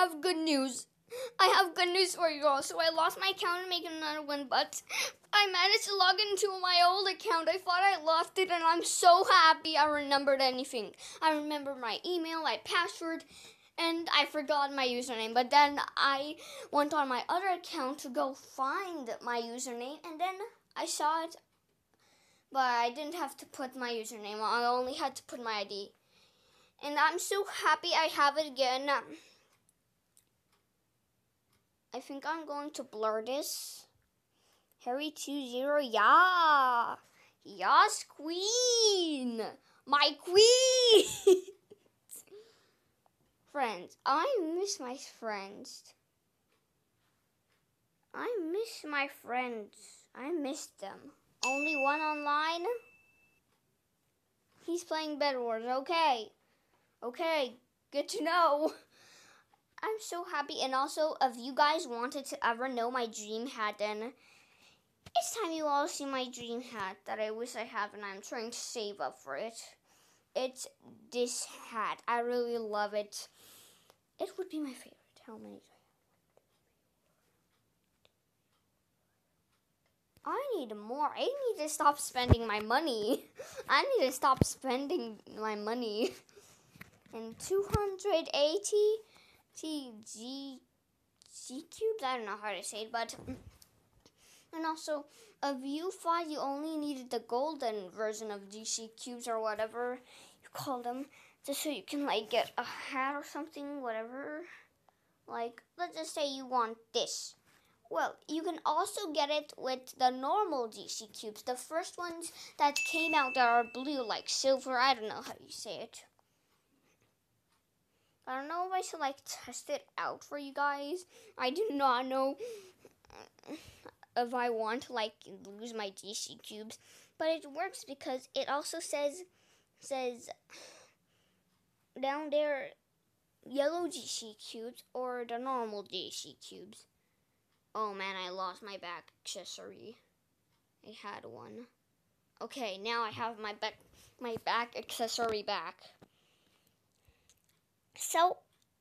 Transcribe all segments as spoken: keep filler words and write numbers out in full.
have good news. I have good news for you all. So I lost my account and making another one, but I managed to log into my old account. I thought I lost it, and I'm so happy I remembered anything. I remember my email, my password, and I forgot my username. But then I went on my other account to go find my username, and then I saw it, but I didn't have to put my username. I only had to put my I D. And I'm so happy I have it again. I think I'm going to blur this. Harry two zero, yeah. Yes, queen. My queen. Friends, I miss my friends. I miss my friends. I miss them. Only one online? He's playing Bed Wars, okay. Okay, good to know. I'm so happy, and also, if you guys wanted to ever know my dream hat, then it's time you all see my dream hat that I wish I have, and I'm trying to save up for it. It's this hat. I really love it. It would be my favorite. How many do I have? I need more. I need to stop spending my money. I need to stop spending my money. And two hundred eighty T G G cubes. I don't know how to say it, but and also if you thought you only needed the golden version of G C cubes or whatever you call them, just so you can like get a hat or something, whatever. Like let's just say you want this. Well, you can also get it with the normal G C cubes, the first ones that came out that are blue, like silver. I don't know how you say it. I don't know if I should like test it out for you guys. I do not know if I want to like lose my G C cubes, but it works because it also says says down there yellow G C cubes or the normal G C cubes. Oh man, I lost my back accessory. I had one. Okay, now I have my back my back accessory back. So,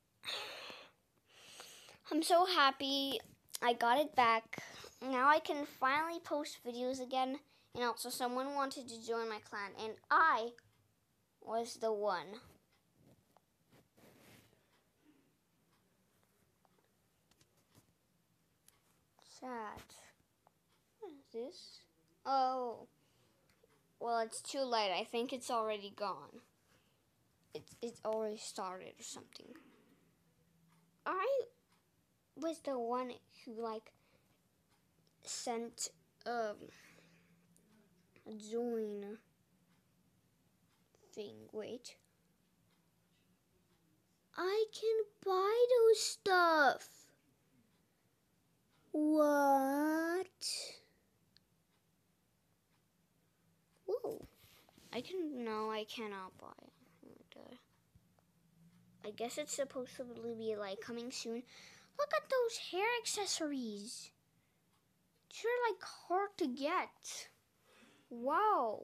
I'm so happy I got it back. Now I can finally post videos again. And also someone wanted to join my clan, and I was the one. Sad. What is this? Oh. Well, it's too late. I think it's already gone. It's, it's already started or something. I was the one who like sent um a join thing. Wait. I can buy those stuff. What? Whoa. I can, no, I cannot buy it. I guess it's supposed to be like coming soon. Look at those hair accessories. They're like hard to get. Wow.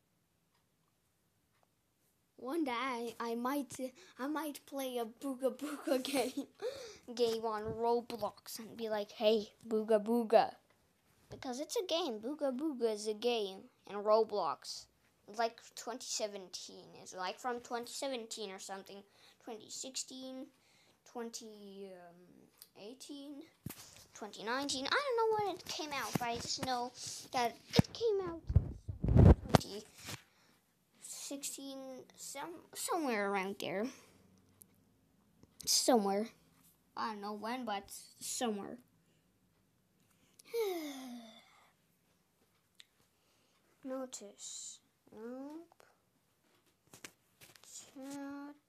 One day I might I might play a Booga Booga game game on Roblox and be like, hey, Booga Booga. Because it's a game. Booga Booga is a game in Roblox. It's like twenty seventeen. It's like from twenty seventeen or something. twenty sixteen, twenty eighteen, twenty nineteen. I don't know when it came out, but I just know that it came out twenty sixteen, some, somewhere around there. Somewhere. I don't know when, but somewhere. Notice. Nope. Chat.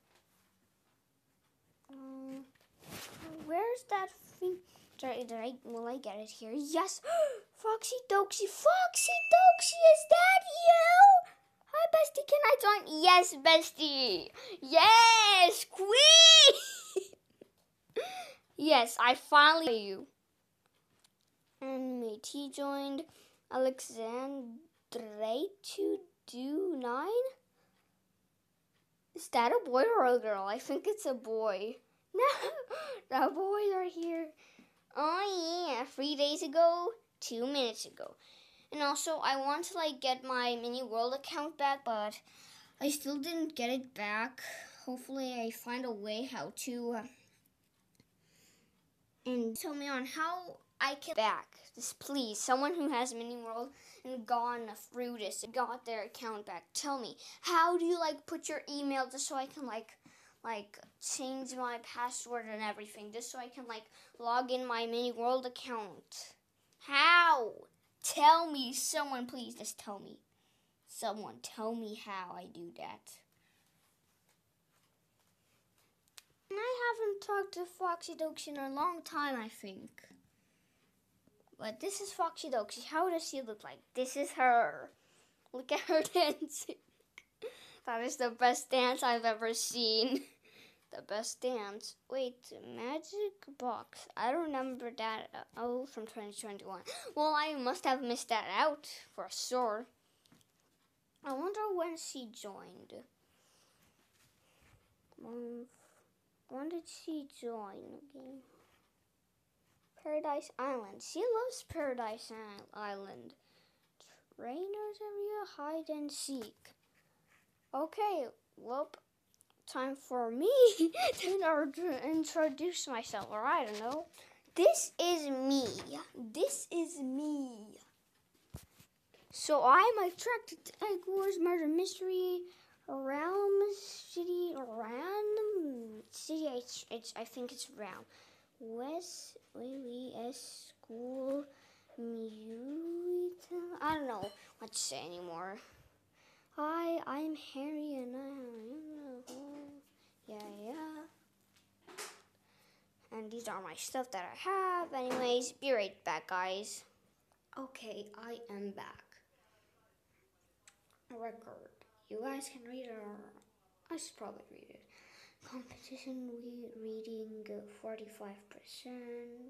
Um, where's that thing? Did I, did I, will I get it here? Yes! Foxy Doxy! Foxy Doxy, is that you? Hi, bestie, can I join? Yes, bestie! Yes! Queen! Yes, I finally you. And mate, he joined Alexandre to do nine? Is that a boy or a girl? I think it's a boy. No, the boys are here. Oh yeah, three days ago, two minutes ago. And also, I want to like get my Mini World account back, but I still didn't get it back. Hopefully, I find a way how to. Uh, and tell me on how I can back. Just please, someone who has Mini World and gone through this and got their account back. Tell me, how do you like put your email just so I can like like change my password and everything, just so I can like log in my Mini World account? How? Tell me, someone please just tell me. Someone tell me how I do that. And I haven't talked to Foxy Dokes in a long time, I think. But this is Foxy Dokes. How does she look like? This is her. Look at her dancing. That is the best dance I've ever seen. The best dance. Wait, Magic Box. I don't remember that. Uh, oh, from twenty twenty-one. Well, I must have missed that out for sure. I wonder when she joined. Um, when did she join? Okay. Paradise Island. She loves Paradise Island. Trainers area, hide and seek. Okay, well, time for me to introduce myself, or I don't know. This is me. This is me. So I'm attracted to Egg Wars, Murder Mystery, Realm City, Random City. It's, it's I think it's Realm. West W S School Mute. I don't know what to say anymore. Hi, I'm Harry, and I yeah yeah. And these are my stuff that I have. Anyways, be right back, guys. Okay, I am back. Record. You guys can read it, or I should probably read it. Competition we reading forty-five percent.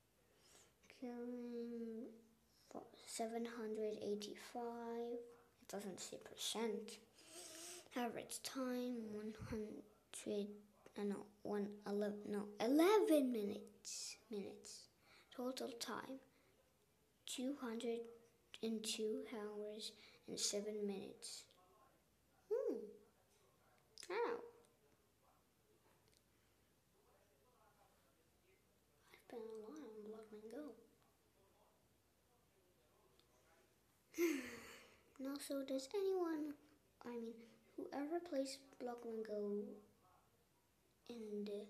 Killing seven hundred eighty-five. It doesn't say percent. Average time one hundred. Uh, no, one eleven. No, eleven minutes. Minutes. Total time two hundred two hours and seven minutes. Hmm. Ow. I've been a lot on Blockman Go. And also, does anyone, I mean, whoever plays Blockman Go and uh,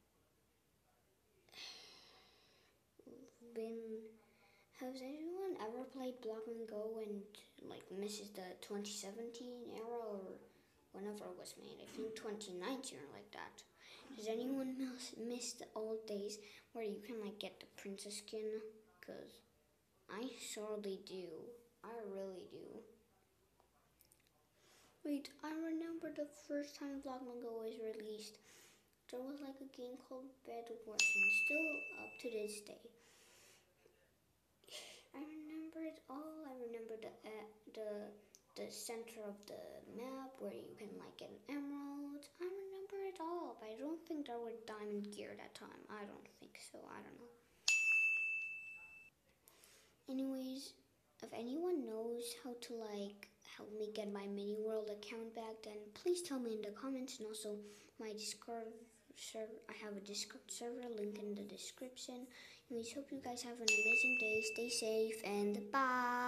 been, has anyone ever played Blockman Go and like misses the twenty seventeen era or whenever it was made? I think twenty nineteen or like that. Does anyone miss, miss the old days where you can like get the princess skin? Cause I surely do. I really do. Wait, I remember the first time Blockman Go was released. There was like a game called Bed Wars, and still up to this day. I remember it all. I remember the uh, the the center of the map where you can like get an emerald. I remember it all, but I don't think there were diamond gear that time. I don't think so. I don't know. Anyways, if anyone knows how to like help me get my Mini World account back, then please tell me in the comments. And also my Discord server, I have a Discord server, link in the description. Anyways, hope you guys have an amazing day, stay safe, and bye.